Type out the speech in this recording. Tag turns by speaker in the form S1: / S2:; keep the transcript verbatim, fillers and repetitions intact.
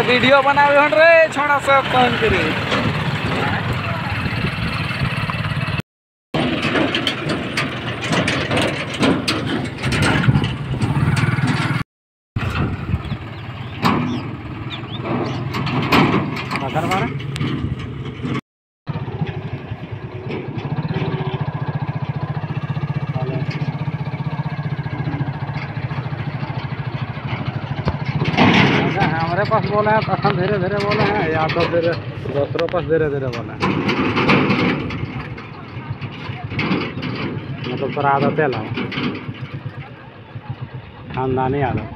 S1: Video बनावे हन रे छोड़ा सब कौन करी पकड़ मारा हमारे पास बोले हैं तो हम धीरे धीरे बोले हैं या तो फिर दूसरों पास धीरे धीरे बोले हैं मतलब थोड़ा आदत है ला खानदानी आदत।